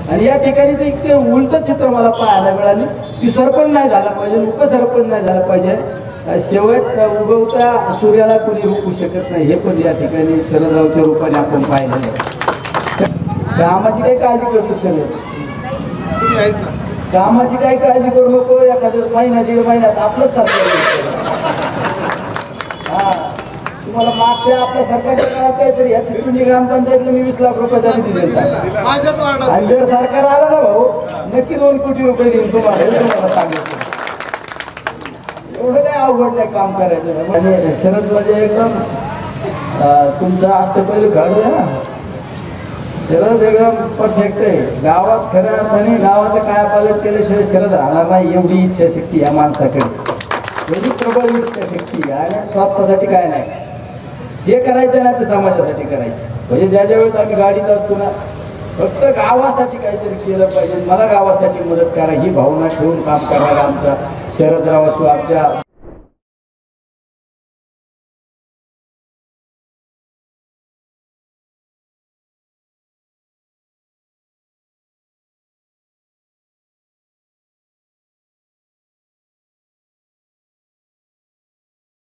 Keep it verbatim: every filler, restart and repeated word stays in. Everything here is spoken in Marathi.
आणि या ठिकाणी ते इतके उलट चित्र मला पाहायला मिळाले की सरपंच नाही झाला पाहिजे, उपसरपंच नाही झाला पाहिजे, शेवट उगवता सूर्याला कोणी रोखू शकत नाही, हे पण या ठिकाणी शरदरावच्या रूपाने आपण पाहिलेलं आहे. कामाची काही काळजी करतो शरद, कामाची काही काळजी करू नको, एखाद्या महिना दीड महिन्यात आपलंच सरकार. हा तुम्हाला मागच्या आपल्या सरकारच्या काळात काहीतरी या चिचुंडी ग्रामपंचायतला मी वीस लाख रुपयाचा निधी दिला आणि जर सरकार आलं ना भाऊ नक्की दोन कोटी रुपये देईन तुम्हाला, हे तुम्हाला सांगितलं. एवढं काय अवघड नाही काम करायचं. आणि शरद म्हणजे एकदम तुमचं अष्टपैलू खेळाडू आहे ना, शरद एकदम परफेक्ट आहे. गावात खऱ्या अर्थाने गावाचं काय पालट केल्याशिवाय शरद राहणार नाही, एवढी इच्छाशक्ती या माणसाकडे, एवढी प्रबळ इच्छाशक्ती. आणि स्वार्थासाठी काय नाही, जे करायचं ना ते समाजासाठी करायचं. म्हणजे ज्या ज्या वेळेस आम्ही गाडीत असतो ना फक्त गावासाठी काहीतरी केलं पाहिजे, मला गावासाठी मदत करा ही भावना ठेवून काम करणारा आमचा शरदराव असो, आमच्या